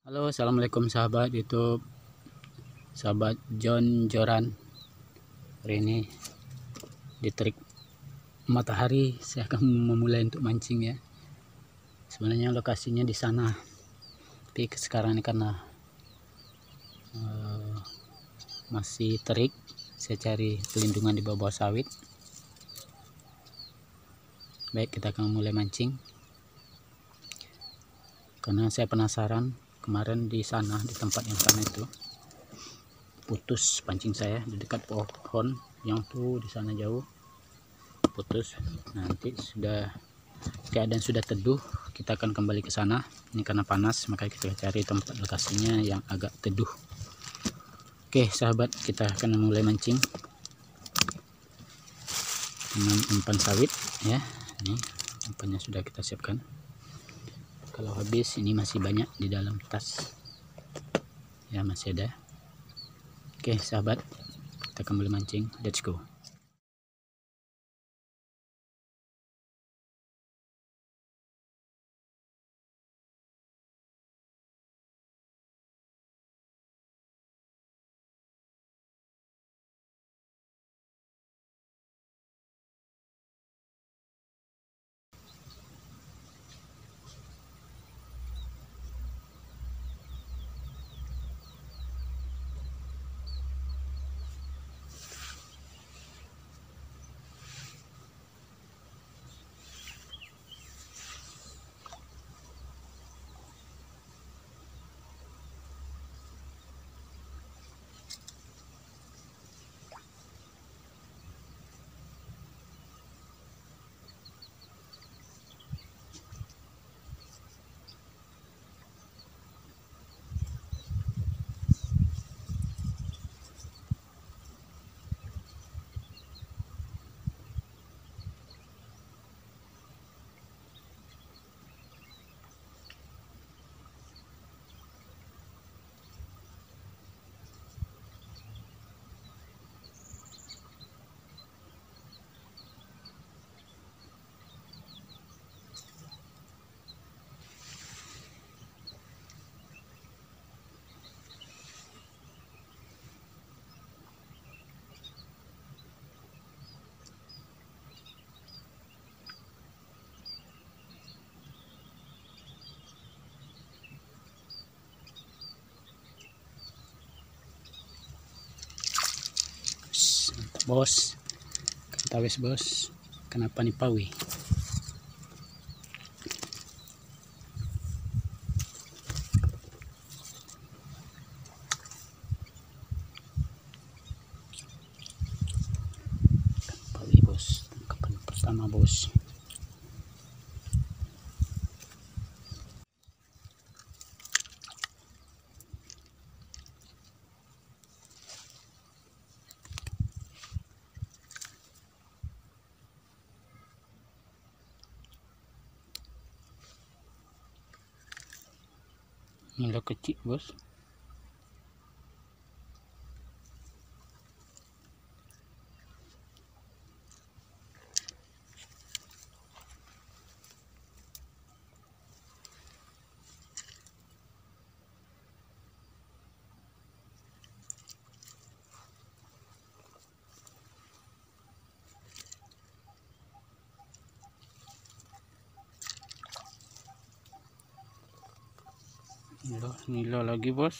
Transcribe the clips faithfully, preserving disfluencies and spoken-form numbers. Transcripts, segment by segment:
Halo, assalamualaikum sahabat YouTube, sahabat John Joran. Hari ini di terik matahari saya akan memulai untuk mancing ya. Sebenarnya lokasinya di sana, tapi sekarang ini karena uh, masih terik, saya cari pelindungan di bawah sawit. Baik, kita akan mulai mancing karena saya penasaran. Kemarin di sana, di tempat yang sana itu putus pancing saya di dekat pohon yang tuh di sana jauh, putus. Nanti sudah keadaan sudah teduh, kita akan kembali ke sana. Ini karena panas, maka kita cari tempat lokasinya yang agak teduh. Oke sahabat, kita akan mulai mancing dengan umpan sawit ya. Ini umpannya sudah kita siapkan. Kalau habis ini masih banyak di dalam tas ya, masih ada. Oke sahabat, kita akan mulai mancing, let's go. Mantap bos, kentawis bos, kenapa nih pawi? Pawi bos, tangkapan pertama bos. Nila kecil bos. Nila, nila lagi bos.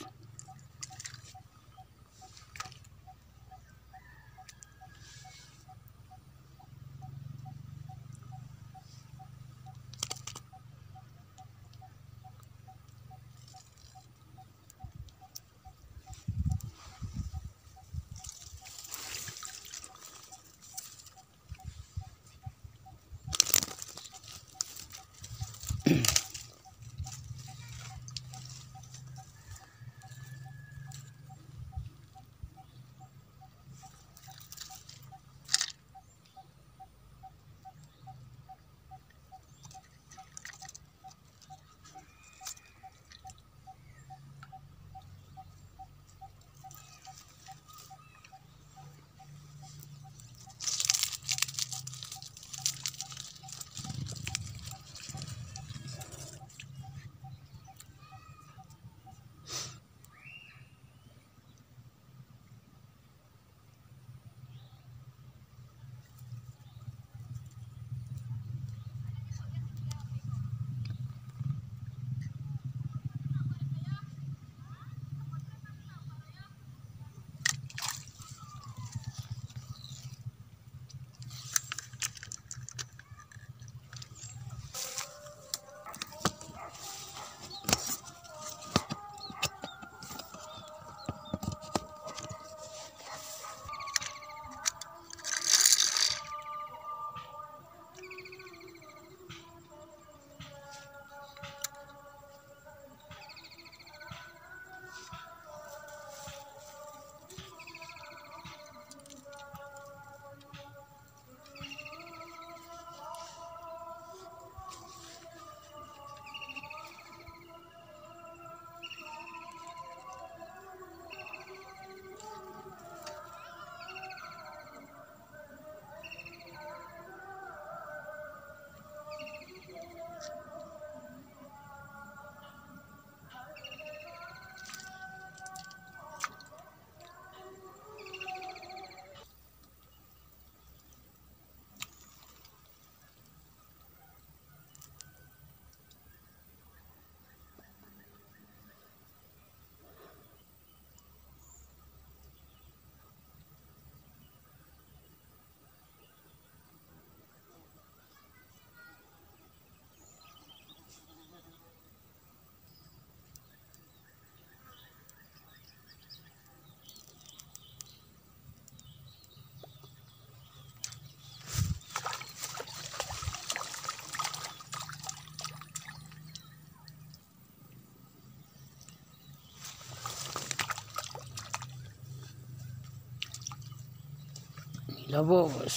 Gila bos.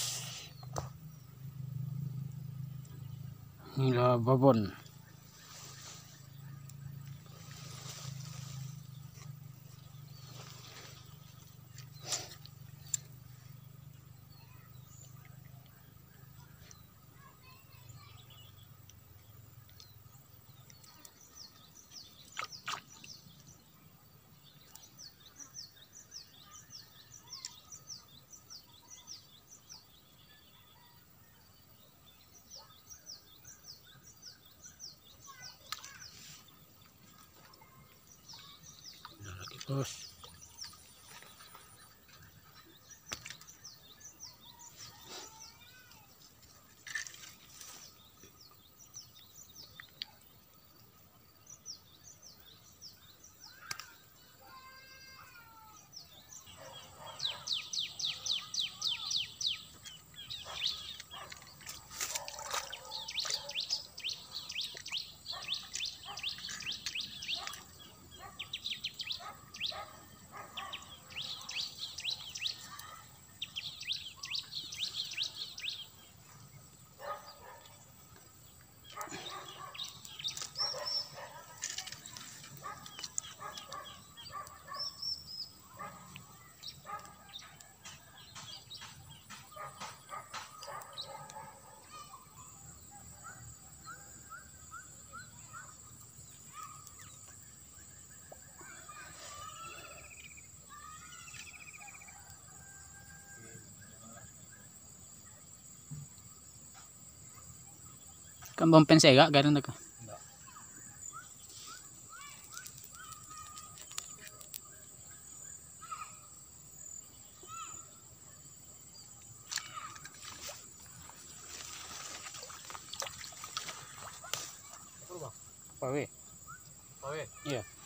Gila babon. Bos. Kan bom pensega garing na ka. Pawe. Pawe. Iya.